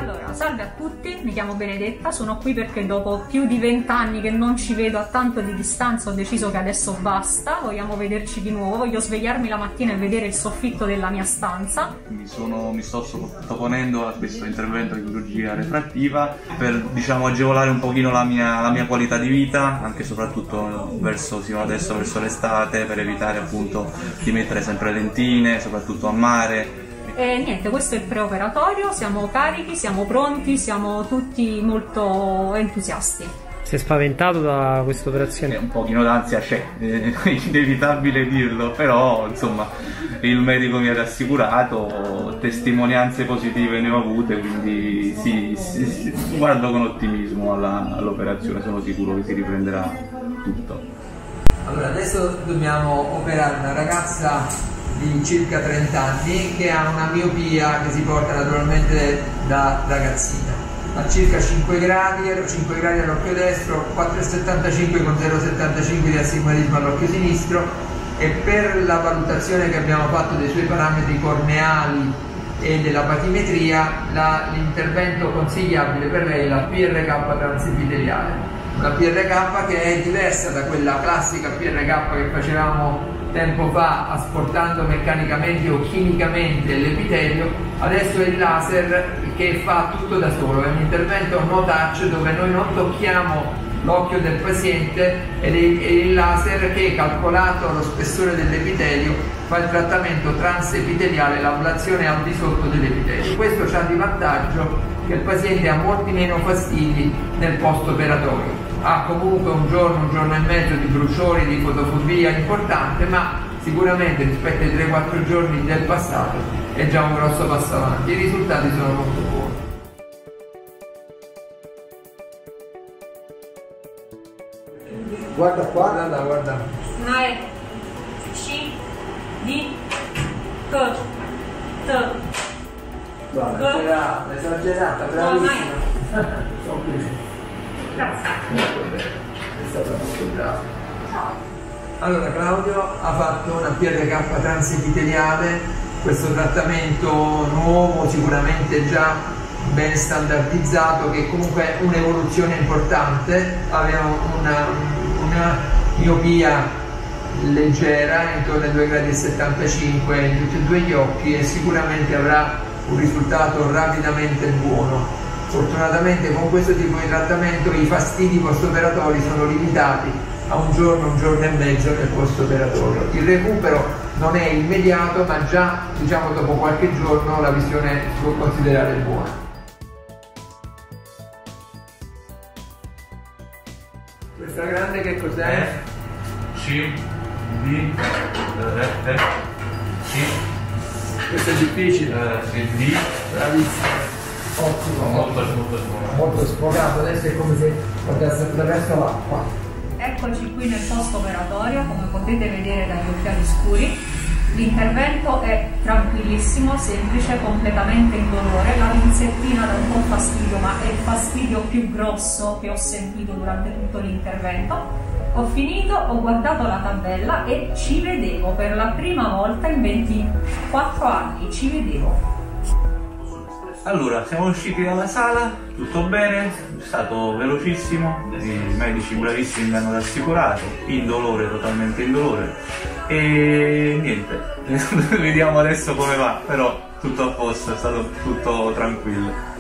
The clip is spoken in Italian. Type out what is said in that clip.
Allora, salve a tutti, mi chiamo Benedetta, sono qui perché dopo più di 20 anni che non ci vedo a tanto di distanza ho deciso che adesso basta, vogliamo vederci di nuovo, voglio svegliarmi la mattina e vedere il soffitto della mia stanza. Mi sto sottoponendo a questo intervento di chirurgia refrattiva per, diciamo, agevolare un pochino la mia qualità di vita, anche e soprattutto sino adesso verso l'estate, per evitare appunto di mettere sempre lentine, soprattutto a mare. E niente, questo è il preoperatorio, siamo carichi, siamo pronti, siamo tutti molto entusiasti. Sei spaventato da questa operazione? Un pochino d'ansia c'è, è inevitabile dirlo, però insomma il medico mi ha rassicurato, testimonianze positive ne ho avute, quindi sì, guardo con ottimismo all'operazione, sono sicuro che si riprenderà tutto. Allora, adesso dobbiamo operare una ragazza di circa 30 anni che ha una miopia che si porta naturalmente da ragazzina. Ha circa 5 gradi all'occhio destro, 4,75 con 0,75 di astigmatismo all'occhio sinistro, e per la valutazione che abbiamo fatto dei suoi parametri corneali e della batimetria, l'intervento consigliabile per lei è la PRK transepiteliale. Una PRK che è diversa da quella classica PRK che facevamo tempo fa asportando meccanicamente o chimicamente l'epitelio. Adesso è il laser che fa tutto da solo, è un intervento no touch dove noi non tocchiamo l'occhio del paziente ed è il laser che, calcolato lo spessore dell'epitelio, fa il trattamento transepiteliale, l'ablazione al di sotto dell'epitelio. Questo ha di vantaggio che il paziente ha molti meno fastidi nel post operatorio. Ha comunque un giorno e mezzo di bruciori, di fotofobia importante, ma sicuramente rispetto ai 3-4 giorni del passato è già un grosso passo avanti. I risultati sono molto buoni. Guarda qua, guarda. Una è C, D, K, T. Guarda, esagerata, bravissima. Grazie. È stata molto brava. Allora, Claudio ha fatto una PRK transepiteliale, questo trattamento nuovo, sicuramente già ben standardizzato, che comunque è un'evoluzione importante. Aveva una miopia leggera, intorno ai 2,75 gradi in tutti e due gli occhi, e sicuramente avrà un risultato rapidamente buono. Fortunatamente con questo tipo di trattamento i fastidi post-operatori sono limitati a un giorno e mezzo nel post-operatorio. Il recupero non è immediato, ma già, diciamo, dopo qualche giorno la visione si può considerare buona. Questa grande che cos'è? C, D, F, C. Questo è difficile. D. Bravissimo. Ottimo, Molto sfogato. Adesso è come se guardasse attraverso l'acqua. Eccoci qui nel post operatorio, come potete vedere dagli occhiali scuri. L'intervento è tranquillissimo, semplice, completamente indolore. La pinzettina dà un po' fastidio, ma è il fastidio più grosso che ho sentito durante tutto l'intervento. Ho finito, ho guardato la tabella e ci vedevo per la prima volta in 24 anni, ci vedevo. Allora, siamo usciti dalla sala, tutto bene, è stato velocissimo, i medici bravissimi mi hanno rassicurato, indolore, totalmente indolore, e niente, vediamo adesso come va, però tutto a posto, è stato tutto tranquillo.